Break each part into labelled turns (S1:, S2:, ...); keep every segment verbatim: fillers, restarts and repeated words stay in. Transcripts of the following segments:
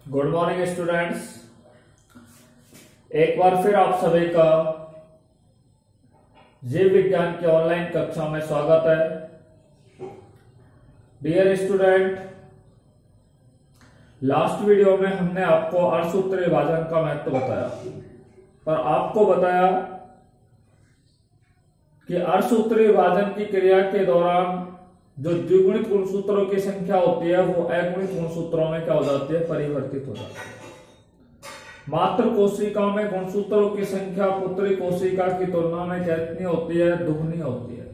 S1: Good morning students. एक बार फिर आप सभी का जीव विज्ञान की ऑनलाइन कक्षा में स्वागत है। डियर स्टूडेंट, लास्ट वीडियो में हमने आपको अर्धसूत्री विभाजन का महत्व बताया और आपको बताया कि अर्धसूत्री विभाजन की क्रिया के दौरान जो द्विगुणित गुणसूत्रों की संख्या होती है वो अगुणित गुणसूत्रों में क्या हो जाती है, परिवर्तित हो जाती है। मात्र कोशिकाओं में गुणसूत्रों की संख्या पुत्री कोशिका की तुलना में कितनी होती है, दुगनी होती है।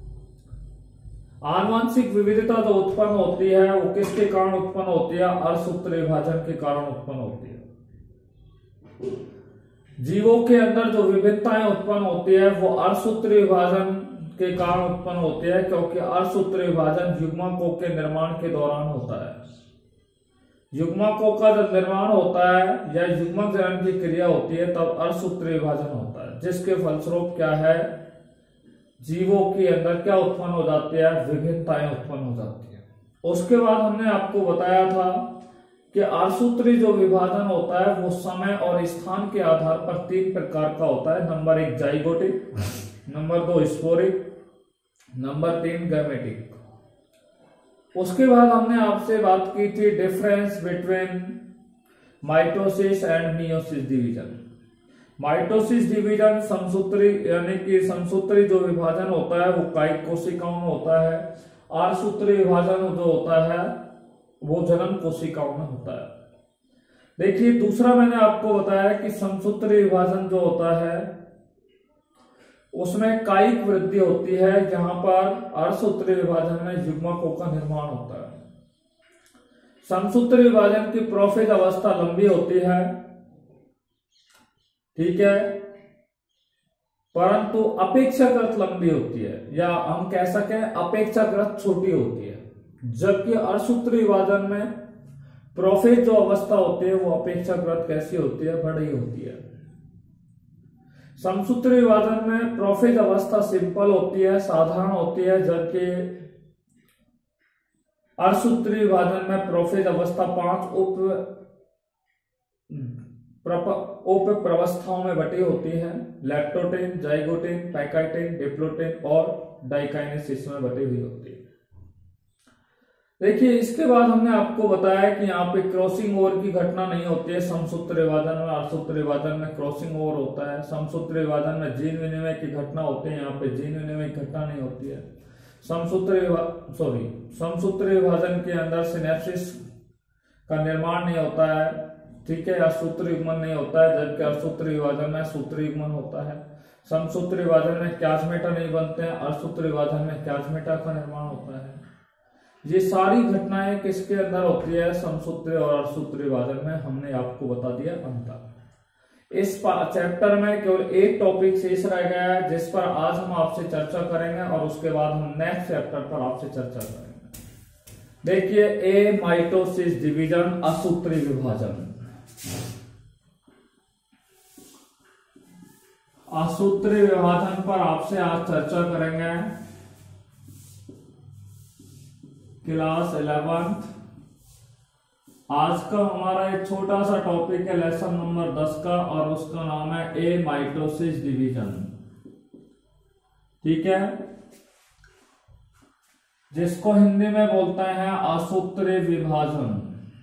S1: आनुवंशिक विविधता जो उत्पन्न होती है वो किसके कारण उत्पन्न होती है, अर्धसूत्री विभाजन के कारण उत्पन्न होती है। जीवों के अंदर जो विभिन्नताएं उत्पन्न होती है वो अर्धसूत्री विभाजन के कारण उत्पन्न होती है, क्योंकि अर्धसूत्री विभाजन युग्मकों के निर्माण के दौरान होता है। युग्मकों का जब निर्माण होता है या युग्मक जनन की क्रिया होती है तब अर्धसूत्री विभाजन होता है, जिसके फलस्वरूप क्या है, जीवों के अंदर क्या उत्पन्न हो जाती है, विभिन्नताएं उत्पन्न हो जाती है। उसके बाद हमने आपको बताया था कि अर्धसूत्री जो विभाजन होता है वो समय और स्थान के आधार पर तीन प्रकार का होता है। नंबर एक जाइगोटिक, नंबर दो स्पोरिक, नंबर तीन गैमेटिक। उसके बाद हमने आपसे बात की थी difference between mitosis and meiosis division. Mitosis division समसूत्री यानी कि समसूत्री जो विभाजन होता है वो कायिक कोशिकाओं में होता है। अर्धसूत्री विभाजन जो होता है वो जनन कोशिकाओं में होता है। देखिए, दूसरा मैंने आपको बताया कि समसूत्री विभाजन जो होता है उसमें कायिक वृद्धि होती है, जहां पर अर्धसूत्री विभाजन में युग्मकों का निर्माण होता है। समसूत्री विभाजन की प्रोफेज अवस्था लंबी होती है, ठीक है, परंतु अपेक्षाकृत लंबी होती है, या हम कह सकें अपेक्षाकृत छोटी होती है। जबकि अर्धसूत्री विभाजन में प्रोफेज जो अवस्था होती है वो अपेक्षाकृत कैसी होती है, बड़ी होती है। समसूत्री विभाजन में प्रोफेज अवस्था सिंपल होती है, साधारण होती है, जबकि अर्धसूत्री विभाजन में प्रोफेज अवस्था पांच उप उप प्रवस्थाओं में बटी होती है। लैक्टोटिन, जाइगोटिन, पैकाइटिन, डिप्लोटिन और डाइकाइनेसिस में बटी हुई होती है। देखिए, इसके बाद हमने आपको बताया कि यहाँ पे क्रॉसिंग ओवर की घटना नहीं होती है समसूत्री विभाजन में। अर्धसूत्री विभाजन में क्रॉसिंग ओवर होता है। समसूत्री विभाजन में जीन विनिमय की घटना होती है, यहाँ पे जीन विनिमय की घटना नहीं होती है। समसूत्री सॉरी समसूत्री विभाजन के अंदर सिनेप्सिस का निर्माण नहीं होता है, ठीक है, या सूत्र युग्मन नहीं होता है, जबकि अर्धसूत्री विभाजन में सूत्र युग्मन होता है। समसूत्री विभाजन में क्याजमेटा नहीं बनते हैं, अर्धसूत्री विभाजन में क्याजमेटा का निर्माण होता है। ये सारी घटनाएं किसके अंदर होती है, समसूत्री और अर्धसूत्री विभाजन में। हमने आपको बता दिया अंतर। इस चैप्टर में केवल एक टॉपिक शेष रह गया है जिस पर आज हम आपसे चर्चा करेंगे और उसके बाद हम नेक्स्ट चैप्टर पर आपसे चर्चा करेंगे। देखिए, ए माइटोसिस डिवीजन, असूत्री विभाजन। असूत्री विभाजन पर आपसे आज चर्चा करेंगे। क्लास इलेवेंथ, आज का हमारा एक छोटा सा टॉपिक है लेसन नंबर दस का, और उसका नाम है ए माइटोसिस डिवीजन, ठीक है, जिसको हिंदी में बोलते हैं असूत्री विभाजन।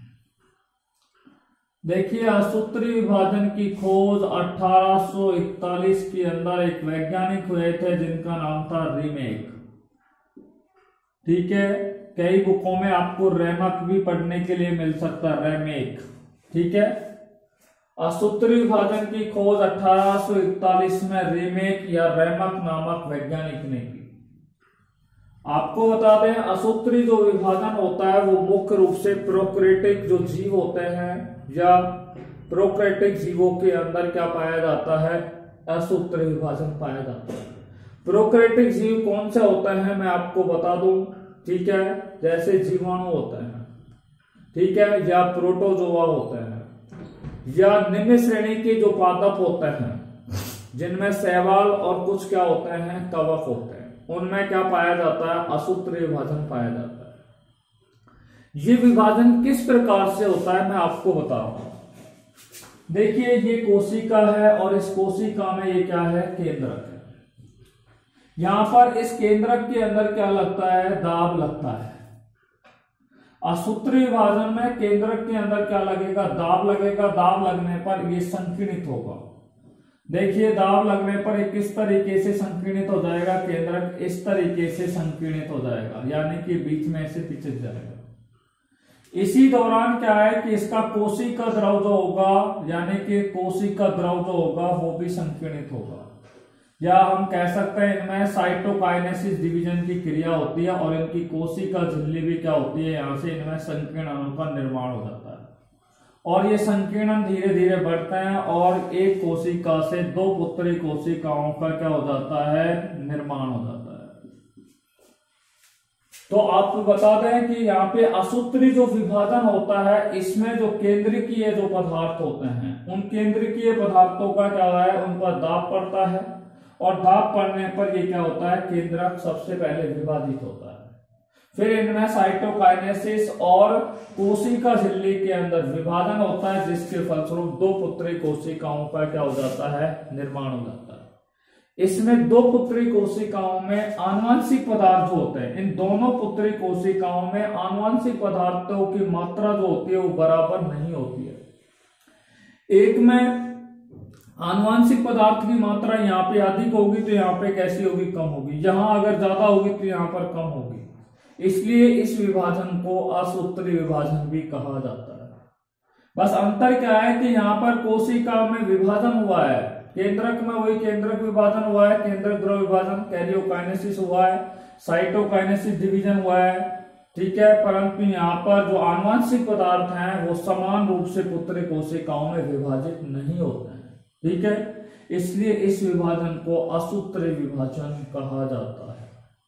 S1: देखिए, असूत्री विभाजन की खोज अठारह सौ इकतालीस के अंदर एक वैज्ञानिक हुए थे जिनका नाम था रीमेक, ठीक है। कई बुकों में आपको रैमक भी पढ़ने के लिए मिल सकता है, रैमेक, ठीक है। असूत्री विभाजन की खोज अठारह सौ इकतालीस में रीमेक या रैमक नामक वैज्ञानिक ने की। आपको बता दें, असूत्री जो विभाजन होता है वो मुख्य रूप से प्रोकैरियोटिक जो जीव होते हैं या प्रोकैरियोटिक जीवों के अंदर क्या पाया जाता है, असूत्री विभाजन पाया जाता है। प्रोकैरियोटिक जीव कौन से होते हैं मैं आपको बता दूं, ठीक है, जैसे जीवाणु होते हैं, ठीक है, या प्रोटोजोआ होते हैं, या निम्न श्रेणी के जो पादप होते हैं जिनमें शैवाल और कुछ क्या होते हैं, कवक होते हैं, उनमें क्या पाया जाता है, असूत्री विभाजन पाया जाता है। ये विभाजन किस प्रकार से होता है मैं आपको बता रहा हूं। देखिए ये कोशिका है और इस कोशिका में ये क्या है, केंद्रक है। यहां पर इस केंद्रक के अंदर क्या लगता है, दाब लगता है। असूत्री विभाजन में केंद्रक के अंदर क्या लगेगा, दाब लगेगा। दाब लगने पर ये संकीर्णित होगा। देखिए दाब लगने पर ये किस तरीके से संकीर्णित हो जाएगा, केंद्रक इस तरीके से संकीर्णित हो जाएगा, यानी कि बीच में से पिचक जाएगा। इसी दौरान क्या है कि इसका कोशिका द्रव जो होगा, यानी कि कोशिका द्रव जो होगा वो भी संकीर्णित होगा, या हम कह सकते हैं इनमें साइटोकाइनेसिस डिवीजन की क्रिया होती है और इनकी कोशिका झिल्ली भी क्या होती है, यहां से इनमें संकीर्ण अणु का निर्माण हो जाता है और ये संकीर्णन धीरे धीरे बढ़ते हैं और एक कोशिका से दो पुत्री कोशिकाओं का क्या हो जाता है, निर्माण हो जाता है। तो आपको बता दें कि यहाँ पे असूत्री जो विभाजन होता है इसमें जो केंद्रकीय जो पदार्थ होते हैं उन केंद्रकीय पदार्थों का क्या है, उन पर दाब पड़ता है और दाब पड़ने पर ये क्या होता है, केंद्रक सबसे पहले विभाजित होता है। फिर इनमें साइटोकाइनेसिस और कोशिका झिल्ली के अंदर विभाजन होता है, जिसके फलस्वरूप दो पुत्री कोशिकाओं का क्या हो जाता है, निर्माण हो जाता है। इसमें दो पुत्री कोशिकाओं में आनुवंशिक पदार्थ जो होते हैं, इन दोनों पुत्री कोशिकाओं में आनुवंशिक पदार्थों की मात्रा जो होती है वो बराबर नहीं होती है। एक में आनुवंशिक पदार्थ की मात्रा यहाँ पे अधिक होगी तो यहाँ पे कैसी होगी, कम होगी। यहां अगर ज्यादा होगी तो यहाँ पर कम होगी। इसलिए इस विभाजन को असूत्री विभाजन भी कहा जाता है। बस अंतर क्या है कि यहाँ पर कोशिका में विभाजन हुआ है, केंद्रक में वही केंद्रक विभाजन हुआ है, केंद्रक द्रव विभाजन, कैरियोकाइनेसिस हुआ है, साइटोकाइनेसिस डिवीजन हुआ है, ठीक है। परंतु यहाँ पर जो आनुवंशिक पदार्थ हैं वो समान रूप से पुत्री कोशिकाओं में विभाजित नहीं होते हैं, ठीक है। इसलिए इस विभाजन को असूत्री विभाजन कहा जाता है।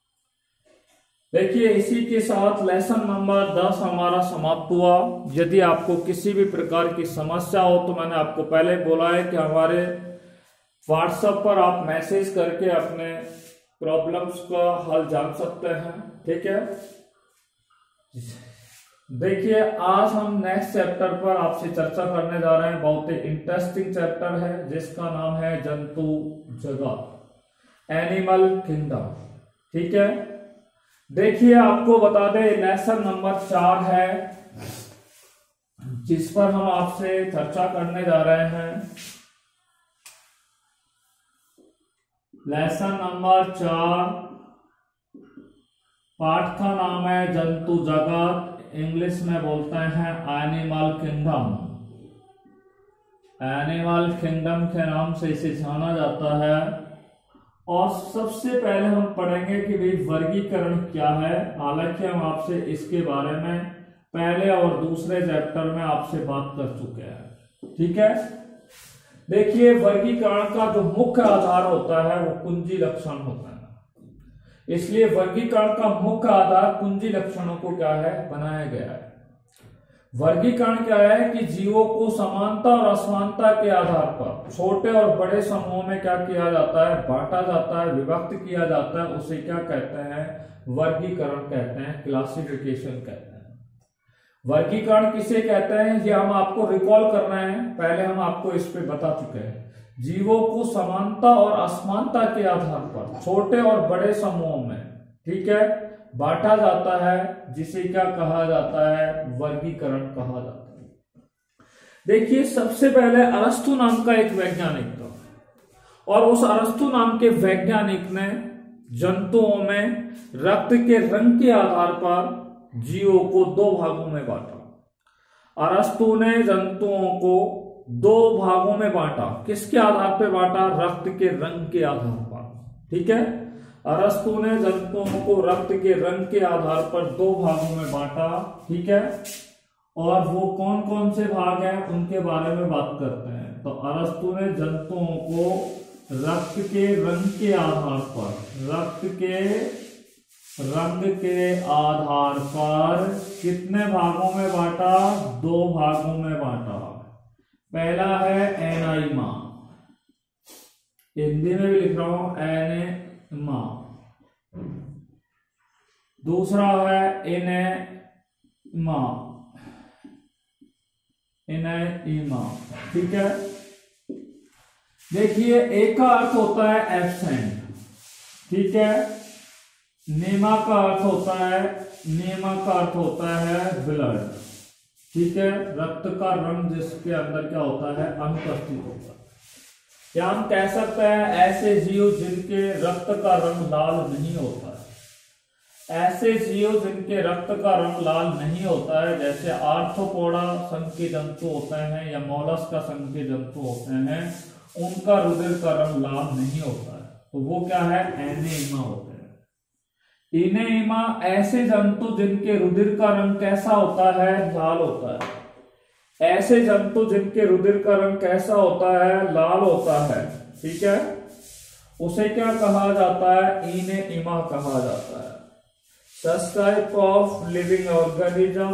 S1: देखिए इसी के साथ लेसन नंबर दस हमारा समाप्त हुआ। यदि आपको किसी भी प्रकार की समस्या हो तो मैंने आपको पहले बोला है कि हमारे व्हाट्सएप पर आप मैसेज करके अपने प्रॉब्लम्स का हल जान सकते हैं, ठीक है। देखिए आज हम नेक्स्ट चैप्टर पर आपसे चर्चा करने जा रहे हैं। बहुत ही इंटरेस्टिंग चैप्टर है जिसका नाम है जंतु जगत, एनिमल किंगडम, ठीक है। देखिए आपको बता दें लेसन नंबर चार है जिस पर हम आपसे चर्चा करने जा रहे हैं। लेसन नंबर चार, पाठ का नाम है जंतु जगत, इंग्लिश में बोलते हैं एनिमल किंगडम। एनिमल किंगडम के नाम से इसे जाना जाता है। और सबसे पहले हम पढ़ेंगे कि भाई वर्गीकरण क्या है। हालांकि हम आपसे इसके बारे में पहले और दूसरे चैप्टर में आपसे बात कर चुके हैं, ठीक है। देखिए वर्गीकरण का जो मुख्य आधार होता है वो कुंजी लक्षण होता है। इसलिए वर्गीकरण का मुख्य आधार कुंजी लक्षणों को क्या है, बनाया गया है। वर्गीकरण क्या है कि जीवों को समानता और असमानता के आधार पर छोटे और बड़े समूहों में क्या किया जाता है, बांटा जाता है, विभक्त किया जाता है। उसे क्या कहते हैं, वर्गीकरण कहते हैं, क्लासिफिकेशन कहते हैं। वर्गीकरण किसे कहते हैं ये हम आपको रिकॉल कर रहे हैं, पहले हम आपको इस पे बता चुके हैं। जीवों को समानता और असमानता के आधार पर छोटे और बड़े समूहों में, ठीक है, बांटा जाता है, जिसे क्या कहा जाता है, वर्गीकरण कहा जाता है। देखिए सबसे पहले अरस्तु नाम का एक वैज्ञानिक था और उस अरस्तु नाम के वैज्ञानिक ने जंतुओं में रक्त के रंग के आधार पर जीवों को दो भागों में बांटा। अरस्तु ने जंतुओं को दो भागों में बांटा। किसके आधार पर बांटा, रक्त के रंग के आधार पर, ठीक है। अरस्तु ने जंतुओं को रक्त के रंग के आधार पर दो भागों में बांटा, ठीक है। और वो कौन कौन से भाग हैं उनके बारे में बात करते हैं। तो अरस्तु ने जंतुओं को रक्त के रंग के आधार पर, रक्त के रंग के आधार पर कितने भागों में बांटा, दो भागों में बांटा। पहला है एनाइमा, हिंदी में भी लिख रहा हूं एनेमा। दूसरा है एनेमिया, इमा, इनेइमा, ठीक है। देखिए एक का अर्थ होता है एब्सेंट, ठीक है। नेमा का अर्थ होता है, नेमा का अर्थ होता है ब्लड, ठीक है। रक्त का रंग जिसके अंदर क्या होता है, अनुपस्थित होता है। या हम कह सकते हैं ऐसे जीव जिनके रक्त का रंग लाल नहीं होता है, ऐसे जीव जिनके रक्त का रंग लाल नहीं होता है, जैसे आर्थ्रोपोडा संघ के जंतु होते हैं या मोलस्का संघ के जंतु होते हैं, उनका रुधिर का रंग लाल नहीं होता है, तो वो क्या है, एनेइमा होते हैं। इनेइमा ऐसे जंतु जिनके रुधिर का रंग कैसा होता है, लाल होता है। ऐसे जंतु जिनके रुधिर का रंग कैसा होता है, लाल होता है, ठीक है, उसे क्या कहा जाता है, इनेइमा कहा जाता है। Such type of living organism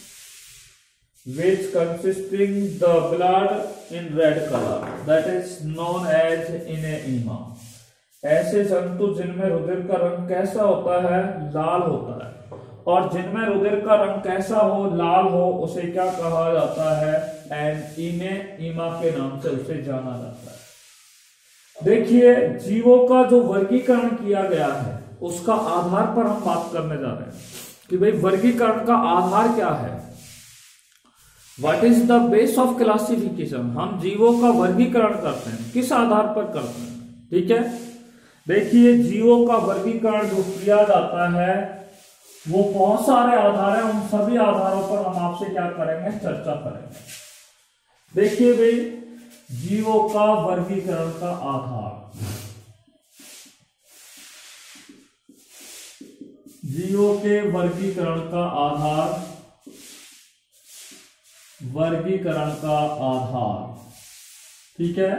S1: which consisting the blood in red color, that is known as ineima। ऐसे जंतु जिनमें रुधिर का रंग कैसा होता है, लाल होता है, और जिनमें रुधिर का रंग कैसा हो, लाल हो, उसे क्या कहा जाता है, इनेइमा के नाम से उसे जाना जाता है। देखिए जीवों का जो वर्गीकरण किया गया है उसका आधार पर हम बात करने जा रहे हैं कि भाई वर्गीकरण का आधार क्या है, what is the base of classification. हम जीवों का वर्गीकरण करते हैं, किस आधार पर करते हैं, ठीक है। देखिए जीवों का वर्गीकरण जो किया जाता है वो बहुत सारे आधार हैं, उन सभी आधारों पर हम आपसे क्या करेंगे, चर्चा करेंगे। देखिए भाई जीवों का वर्गीकरण का आधार, जीवों के वर्गीकरण का आधार, वर्गीकरण का आधार, ठीक है।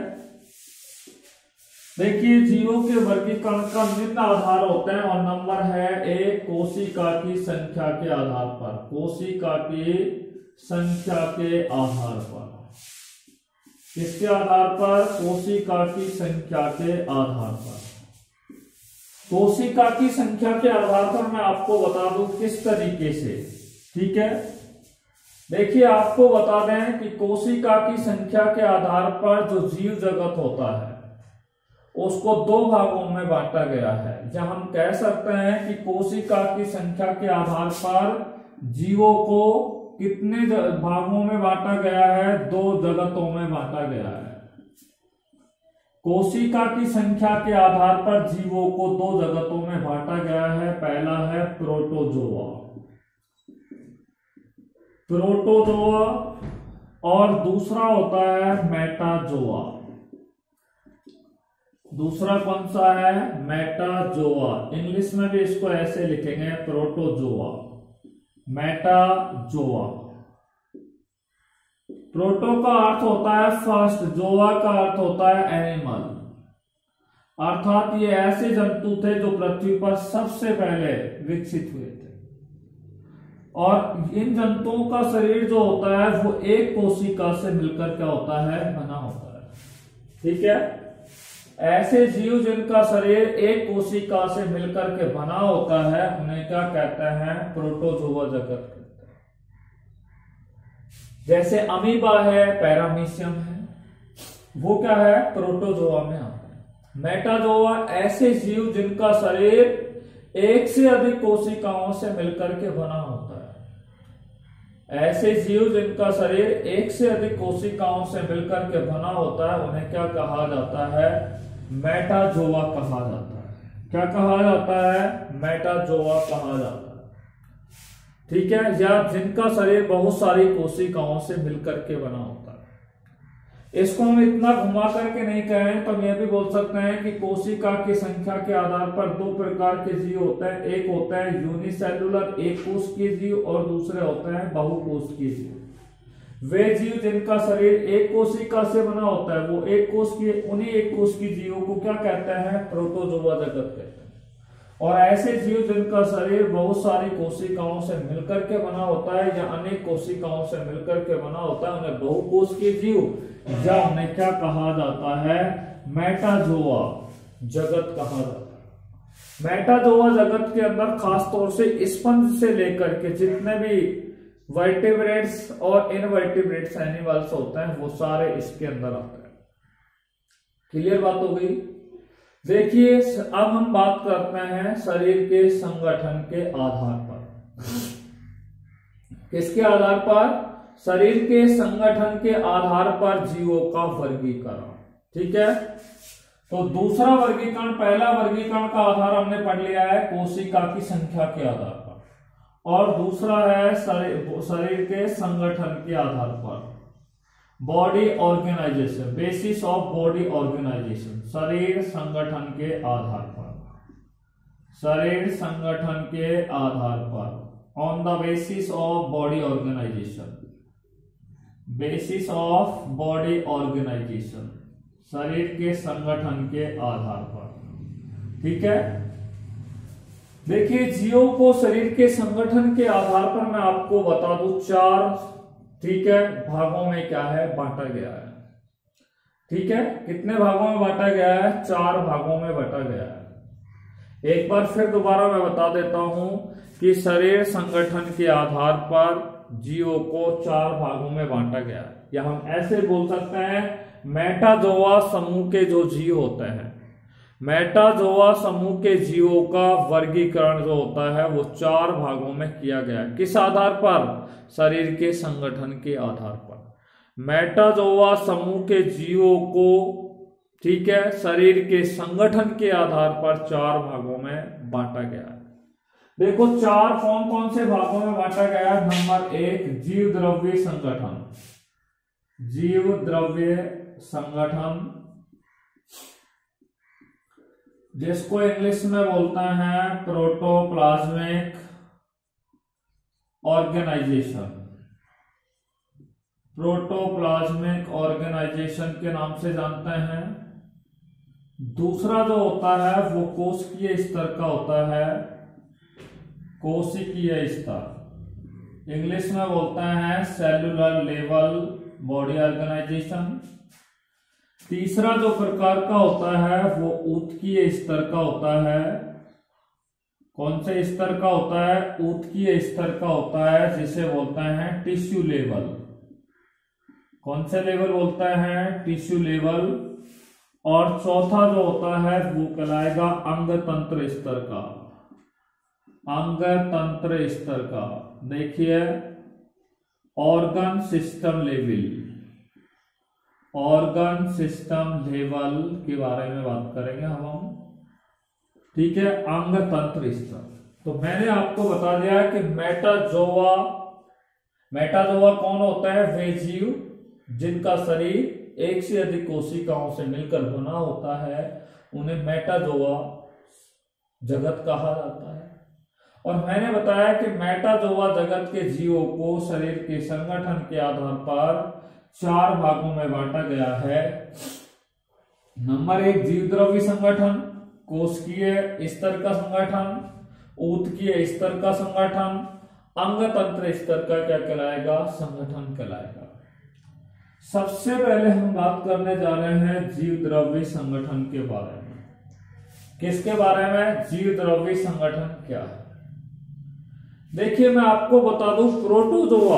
S1: देखिए जीवों के वर्गीकरण का निम्न आधार होते हैं, और नंबर है एक, कोशिका की संख्या के आधार पर, कोशिका की संख्या के आधार पर। किसके आधार पर, कोशिका की संख्या के आधार पर। कोशिका की संख्या के आधार पर मैं आपको बता दूं किस तरीके से, ठीक है। देखिए आपको बता दें कि कोशिका की संख्या के आधार पर जो जीव जगत होता है उसको दो भागों में बांटा गया है। जहां हम कह सकते हैं कि कोशिका की संख्या के आधार पर जीवों को कितने भागों में बांटा गया है, दो जगतों में बांटा गया है। कोशिका की संख्या के आधार पर जीवों को दो जगतों में बांटा गया है। पहला है प्रोटोजोआ, प्रोटोजोआ, और दूसरा होता है मेटाजोआ। दूसरा कौन सा है, मेटाजोआ। इंग्लिश में भी इसको ऐसे लिखेंगे, प्रोटोजोआ, मेटाजोआ। प्रोटो का अर्थ होता है फर्स्ट, जोआ का अर्थ होता है एनिमल, अर्थात ये ऐसे जंतु थे जो पृथ्वी पर सबसे पहले विकसित हुए थे। और इन जंतुओं का शरीर जो होता है वो एक कोशिका से मिलकर क्या होता है, बना होता है, ठीक है। ऐसे जीव जिनका शरीर एक कोशिका से मिलकर के बना होता है उन्हें क्या कहते हैं, प्रोटोजोआ जगत कहते हैं। जैसे अमीबा है, पैरामीशियम है, वो क्या है, प्रोटोजोआ में आता है। मेटाजोआ ऐसे जीव जिनका शरीर एक से अधिक कोशिकाओं से मिलकर के बना होता है। ऐसे जीव जिनका शरीर एक से अधिक कोशिकाओं से मिलकर के बना होता है उन्हें क्या कहा जाता है, मेटाजोआ कहा जाता है। क्या कहा जाता है, मेटाजोआ कहा जाता है, ठीक है। या जिनका शरीर बहुत सारी कोशिकाओं से मिलकर के बना होता है। इसको हम इतना घुमा करके नहीं कहें तो हम यह भी बोल सकते हैं कि कोशिका की संख्या के आधार पर दो प्रकार के जीव होते हैं। एक होता है यूनिसेलुलर, एक कोशिकीय जीव, और दूसरे होते हैं बहुकोशिकीय जीव। वे जीव जिनका शरीर एक कोशिका से बना होता है वो एक कोशिकीय, उन्हीं एक कोशिकीय जीवों को क्या कहते हैं, प्रोटोजोआ जगत कहते हैं। और ऐसे जीव जिनका शरीर बहुत सारी कोशिकाओं से मिलकर के बना होता है या अनेक कोशिकाओं से मिलकर के बना होता है उन्हें बहुकोशिकीय जीव या उन्हें क्या कहा जाता है, मेटाजोआ जगत कहा जाता है। मेटाजोआ जगत के अंदर खासतौर से स्पंज से लेकर के जितने भी वर्टिब्रेट्स और इनवर्टिब्रेट्स एनिमल्स होते हैं वो सारे इसके अंदर आते हैं। क्लियर बात हो गई। देखिए अब हम बात करते हैं शरीर के संगठन के आधार पर। किसके आधार पर? शरीर के संगठन के आधार पर जीवों का वर्गीकरण। ठीक है, तो दूसरा वर्गीकरण, पहला वर्गीकरण का आधार हमने पढ़ लिया है कोशिका की संख्या के आधार पर, और दूसरा है शरीर शरीर के संगठन के आधार पर, body organisation, basis of body organisation, शरीर संगठन के आधार पर, शरीर संगठन के आधार पर, on the basis of body organisation, basis of body organisation, शरीर के संगठन के आधार पर। ठीक है, देखिए जीवों को शरीर के संगठन के आधार पर मैं आपको बता दूं चार, ठीक है, भागों में क्या है बांटा गया है। ठीक है, कितने भागों में बांटा गया है? चार भागों में बांटा गया है। एक बार फिर दोबारा मैं बता देता हूं कि शरीर संगठन के आधार पर जीवों को चार भागों में बांटा गया है, या हम ऐसे बोल सकते हैं मेटाजोआ समूह के जो जीव होते हैं, मेटाजोआ समूह के जीवों का वर्गीकरण जो होता है वो चार भागों में किया गया है। किस आधार पर? शरीर के संगठन के आधार पर। मेटाजोआ समूह के जीवों को, ठीक है, शरीर के संगठन के आधार पर चार भागों में बांटा गया है। देखो चार कौन कौन से भागों में बांटा गया है। नंबर एक, जीव द्रव्य संगठन, जीव द्रव्य संगठन, जिसको इंग्लिश में बोलते हैं प्रोटोप्लाज्मिक ऑर्गेनाइजेशन, प्रोटोप्लाज्मिक ऑर्गेनाइजेशन के नाम से जानते हैं। दूसरा जो होता है वो कोशिकीय स्तर का होता है, कोशिकीय स्तर, इंग्लिश में बोलते हैं सेलुलर लेवल बॉडी ऑर्गेनाइजेशन। तीसरा जो प्रकार का होता है वो ऊतकीय स्तर का होता है। कौन से स्तर का होता है? ऊतकीय स्तर का होता है, जिसे बोलते हैं टिश्यू लेवल। कौन से लेवल बोलते हैं? Tissue level. और चौथा जो होता है वो कहलाएगा अंग तंत्र स्तर का, अंग तंत्र स्तर का। देखिए organ system level, organ system level के बारे में बात करेंगे हम। ठीक है, अंग तंत्र स्तर। तो मैंने आपको बता दिया है कि मेटाजोआ, मेटाजोआ कौन होता है? वे जीव जिनका शरीर एक से अधिक कोशिकाओं से मिलकर बना होता है, उन्हें मेटाजोआ जगत कहा जाता है। और मैंने बताया कि मेटाजोआ जगत के जीवों को शरीर के संगठन के आधार पर चार भागों में बांटा गया है। नंबर एक, जीव द्रव्य संगठन, कोशिकीय स्तर का संगठन, ऊतकीय स्तर का संगठन, अंग तंत्र स्तर का क्या कहलाएगा? संगठन कहलाएगा। सबसे पहले हम बात करने जा रहे हैं जीव द्रव्य संगठन के बारे में। किसके बारे में? जीव द्रव्य संगठन क्या है। देखिए मैं आपको बता दूं, प्रोटोजोआ,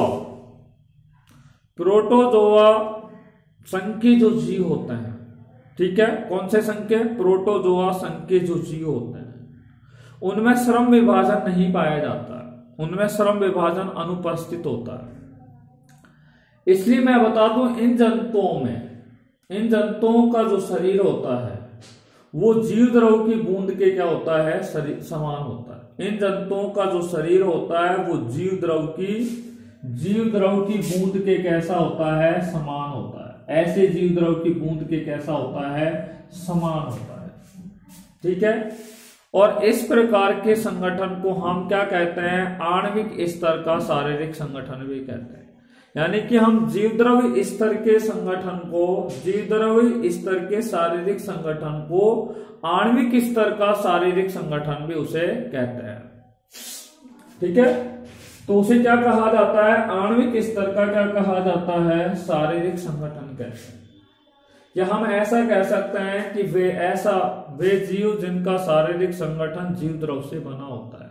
S1: प्रोटोजोआ संघ के जो जीव होते हैं, ठीक है, कौन से संघ के? प्रोटोजोआ संघ के जो जीव होते हैं उनमें श्रम विभाजन नहीं पाया जाता है, उनमें श्रम विभाजन अनुपस्थित होता है। इसलिए मैं बता दूं इन जंतुओं में, इन जंतुओं का जो शरीर होता है वो जीव द्रव की बूंद के क्या होता है? शरीर समान होता है। इन जंतुओं का जो शरीर होता है वो जीव द्रव की जीव द्रव की बूंद के कैसा होता है? समान होता है। ऐसे जीव द्रव की बूंद के कैसा होता है? समान होता है। ठीक है, और इस प्रकार के संगठन को हम क्या कहते हैं? आणविक स्तर का शारीरिक संगठन भी कहते हैं। यानी कि हम जीवद्रव्य स्तर के संगठन को, जीवद्रव्य स्तर के शारीरिक संगठन को आणविक स्तर का शारीरिक संगठन भी उसे कहते हैं। ठीक है, तो उसे क्या कहा जाता है? आणविक स्तर का क्या कहा जाता है? शारीरिक संगठन कहते हैं। या हम ऐसा कह सकते हैं कि वे ऐसा वे जीव जिनका शारीरिक संगठन जीव द्रव से बना होता है।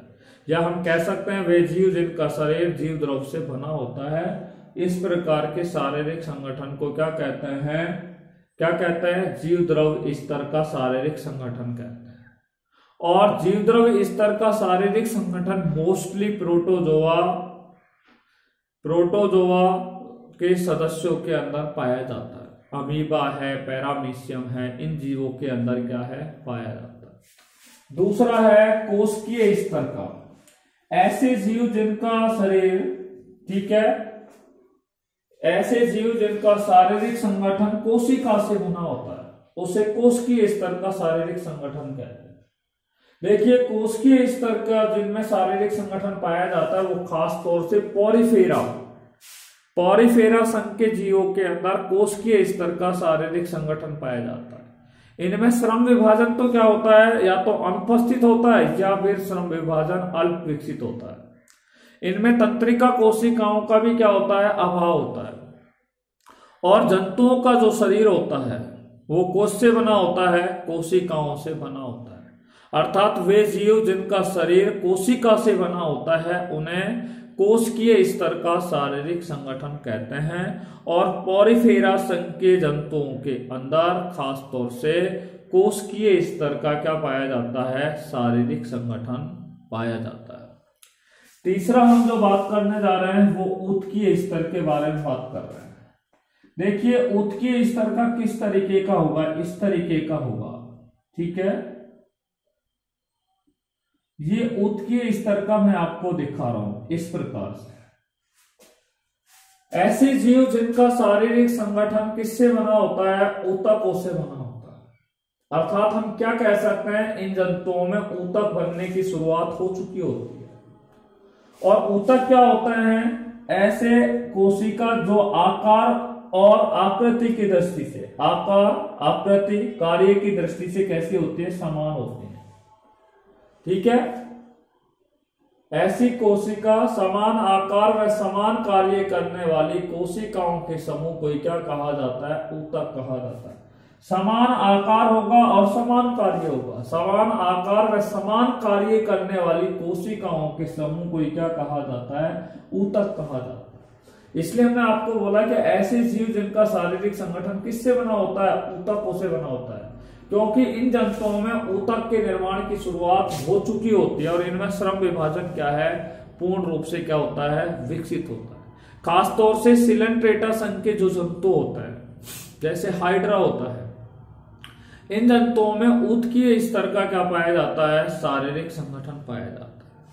S1: या हम कह सकते हैं वे जीव जिनका शरीर जीव द्रव से बना होता है। इस प्रकार के शारीरिक संगठन को क्या कहते हैं, क्या कहते हैं, जीव द्रव स्तर का शारीरिक संगठन कहते हैं। और जीव द्रव स्तर का शारीरिक संगठन मोस्टली प्रोटोजोआ प्रोटोजोआ के सदस्यों के अंदर पाया जाता है। अमीबा है, पैरामीशियम है, इन जीवों के अंदर क्या है, पाया जाता है। दूसरा है कोशिकीय स्तर का, ऐसे जीव जिनका शरीर, ठीक है, ऐसे जीव जिनका शारीरिक संगठन कोशिका से बना होता है उसे कोशिकीय स्तर का शारीरिक संगठन कहते हैं। देखिए कोशिकीय स्तर का जिनमें शारीरिक संगठन पाया जाता है वो खास तौर से पॉरीफेरा पॉरीफेरा संघ के जीवों के अंदर कोशिकीय स्तर का शारीरिक संगठन पाया जाता है। इनमें श्रम विभाजन तो क्या होता है, या तो अनुपस्थित होता है या फिर श्रम विभाजन अल्प विकसित होता है। इनमें तंत्रिका कोशिकाओं का भी क्या होता है, अभाव होता है। और जंतुओं का जो शरीर होता है वो कोश से बना होता है, कोशिकाओं से बना होता है। अर्थात वे जीव जिनका शरीर कोशिका से बना होता है उन्हें कोशिकीय स्तर का शारीरिक संगठन कहते हैं। और पॉरीफेरा संघ के जंतुओं के अंदर खास तौर से कोशिकीय स्तर का क्या पाया जाता है, शारीरिक संगठन पाया जाता है। तीसरा हम जो बात करने जा रहे हैं वो ऊतकीय स्तर के बारे में बात कर रहे हैं। देखिए ऊतकीय स्तर का किस तरीके का होगा, इस तरीके का होगा, ठीक है। ये ऊतकीय स्तर का मैं आपको दिखा रहा हूं इस प्रकार से। ऐसे जीव जिनका शारीरिक संगठन किससे बना होता है, ऊतकों से बना होता है। अर्थात हम क्या कह सकते हैं, इन जंतुओं में ऊतक बनने की शुरुआत हो चुकी होती है। और ऊतक क्या होते हैं, ऐसे कोशिका जो आकार और आकृति की दृष्टि से, आकार आकृति कार्य की दृष्टि से कैसी होती है, समान होती है, ठीक है। ऐसी कोशिका समान आकार व समान कार्य करने वाली कोशिकाओं के समूह को क्या कहा जाता है, ऊतक कहा जाता है। समान आकार होगा और समान कार्य होगा, समान आकार व समान कार्य करने वाली कोशिकाओं के समूह को क्या कहा जाता है, ऊतक कहा जाता है। इसलिए हमने आपको बोला कि ऐसे जीव जिनका शारीरिक संगठन किससे बना होता है, ऊतकों से बना होता है, क्योंकि इन जंतुओं में ऊतक के निर्माण की शुरुआत हो चुकी होती है और इनमें श्रम विभाजन क्या है, पूर्ण रूप से क्या होता है, विकसित होता है। खासतौर से सिलेंट्रेटा संघ के जो जंतु होता है, जैसे हाइड्रा होता है, इन जंतुओं में ऊतकीय स्तर का क्या पाया जाता है, शारीरिक संगठन पाया जाता है।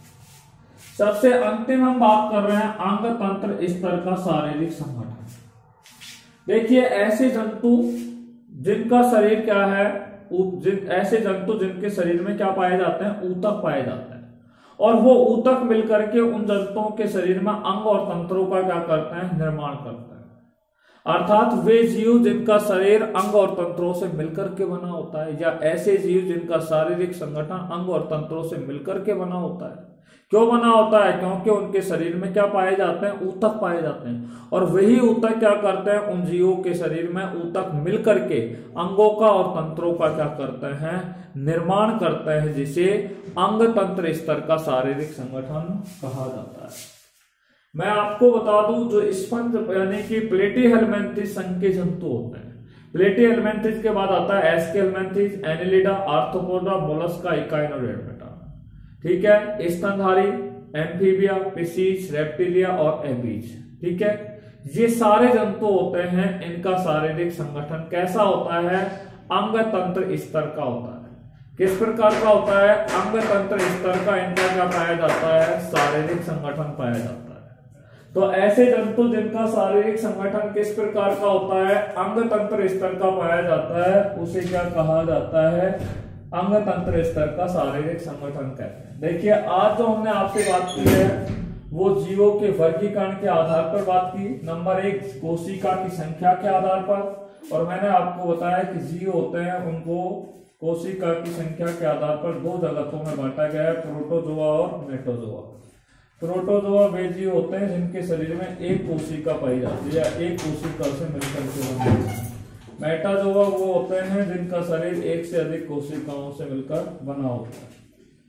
S1: सबसे अंतिम हम बात कर रहे हैं अंग तंत्र स्तर का शारीरिक संगठन। देखिए ऐसे जंतु जिनका शरीर क्या है, जिन ऐसे जंतु जिनके शरीर में क्या पाए जाते हैं, ऊतक पाए जाते हैं। और वो ऊतक मिलकर के उन जंतुओं के शरीर में अंग और तंत्रों का क्या करते हैं, निर्माण करते हैं। अर्थात वे जीव जिनका शरीर अंग और तंत्रों से मिलकर के बना होता है, या ऐसे जीव जिनका शारीरिक संगठन अंग और तंत्रों से मिलकर के बना होता है। क्यों बना होता है, क्योंकि उनके शरीर में क्या पाए जाते हैं, ऊतक पाए जाते हैं। और वही ऊतक क्या करते हैं, उन जीवों के शरीर में ऊतक मिलकर के अंगों का और तंत्रों का क्या करते हैं, निर्माण करते हैं, जिसे अंग तंत्र स्तर का शारीरिक संगठन कहा जाता है। मैं आपको बता दूं जो स्पंज यानी कि प्लेटीहेल्मिन्थेस संघ के जंतु होते हैं। प्लेटीहेल्मिन्थेस के बाद आता है Aschelminthes, Annelida, Arthropoda, Mollusca, Echinodermata, ठीक है। स्तनधारी, एम्फीबिया, फिशिस, रेप्टिलिया और एबीज, ठीक है। ये सारे जंतु होते हैं, इनका शारीरिक संगठन कैसा होता है, अंग तंत्र स्तर का होता है। किस प्रकार का होता है, अंग तंत्र स्तर का इनका क्या पाया जाता है, शारीरिक संगठन पाया जाता है। तो ऐसे जंतु जिनका शारीरिक संगठन किस प्रकार का होता है, अंग तंत्र स्तर का पाया जाता है, उसे क्या कहा जाता है, अंग तंत्र स्तर का शारीरिक संगठन कहते हैं। देखिए आज जो हमने आपसे बात की है वो जीवों के वर्गीकरण के आधार पर बात की। नंबर एक, कोशिका की संख्या के आधार पर। और मैंने आपको बताया कि जीव होते हैं उनको कोशिका की संख्या के आधार पर दो जगतों में बांटा गया है, प्रोटोजोआ और मेटोजोआ। प्रोटोजोआ वे जीव होते हैं जिनके शरीर में एक कोशिका पाई जाती है या एक कोशिका से मिलकर के बनते हैं। मेटाजोआ वो होते हैं जिनका शरीर एक से अधिक कोशिकाओं से मिलकर बना होता है।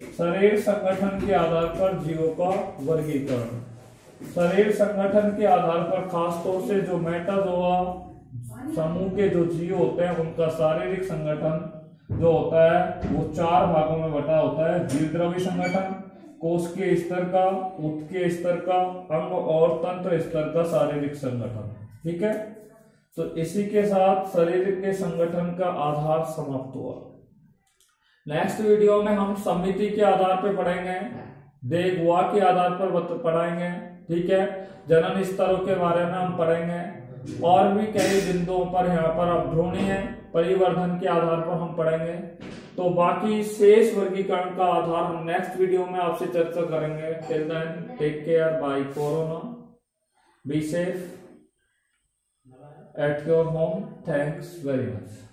S1: शरीर संगठन के आधार पर जीवों का वर्गीकरण। शरीर संगठन के आधार पर खासतौर से जो मेटाजोआ समूह के जो जीव होते हैं उनका शारीरिक संगठन जो होता है वो चार भागों में बटा होता है। जीवद्रव्य संगठन, कोशिकीय स्तर का, ऊतकीय स्तर का, अंग और तंत्र स्तर का शारीरिक संगठन। ठीक है, तो इसी के साथ शरीर के संगठन का आधार समाप्त हुआ। नेक्स्ट वीडियो में हम समिति के आधार पर पढ़ेंगे, देगवा के आधार पर पढ़ाएंगे। ठीक है, जनन स्तरों के बारे में हम पढ़ेंगे और भी कई बिंदुओं पर यहाँ पर अभ्रूणीय परिवर्धन के आधार पर हम पढ़ेंगे। तो बाकी शेष वर्गीकरण का आधार हम नेक्स्ट वीडियो में आपसे चर्चा करेंगे। Till then take care, bye corona, be safe at your home. Thanks very much.